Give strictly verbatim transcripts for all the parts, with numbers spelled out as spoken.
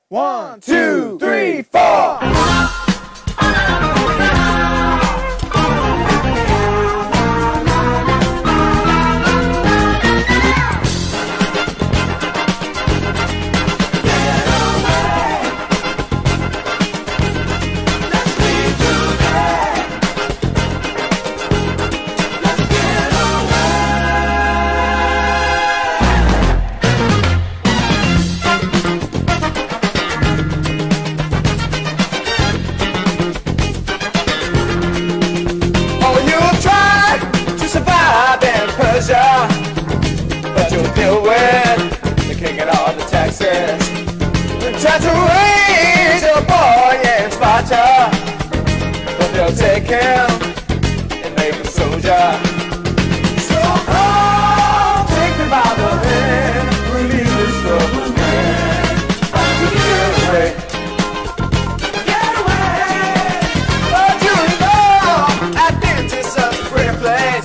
One, two, three, four. But you'll deal with the king and all the taxes, and try to raise your boy in Sparta, but they'll take him and make him soldier. So come, take me by the hand, relieve this trouble, man. I'm gonna get away, get away. But you know, Athens is such a pretty place.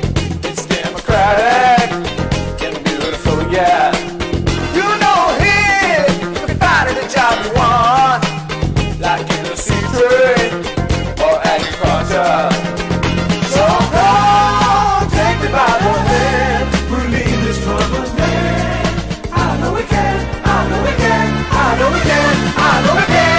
Yeah, you know him, if you find a job you want, like in the sea trade or agriculture. So come, take me by the hand, relieve this trouble, man. I know we can, I know we can, I know we can, I know we can.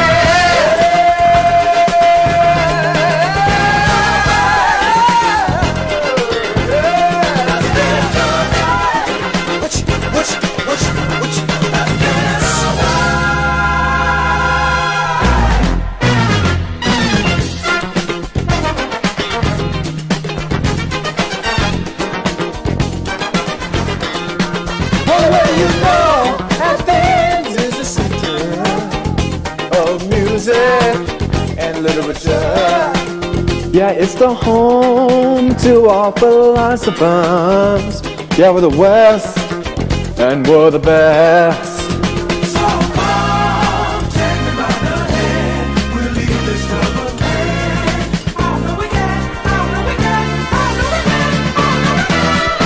You know, Athens is the center of music and literature. Yeah, it's the home to all philosophers. Yeah, we're the West, and we're the best. So come, take me by the hand, we'll leave this trouble, man. I know we can, I know we can, I know we can, I know we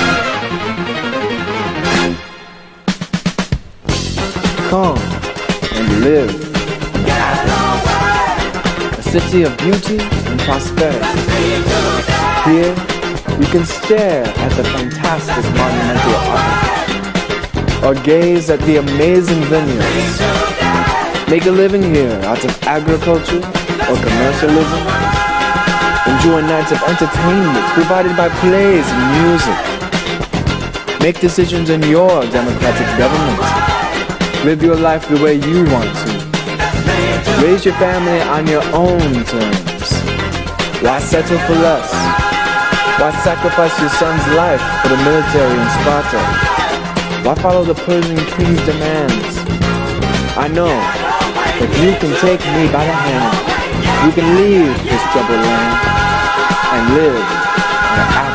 can. Come and live. A city of beauty and prosperity. Here, you can stare at the fantastic monumental art, or gaze at the amazing vineyards. Make a living here out of agriculture or commercialism. Enjoy nights of entertainment provided by plays and music. Make decisions in your democratic government. Live your life the way you want to. Raise your family on your own terms. Why settle for less? Why sacrifice your son's life for the military in Sparta? Why follow the Persian king's demands? I know, if you can take me by the hand, you can leave this troubled land and live in an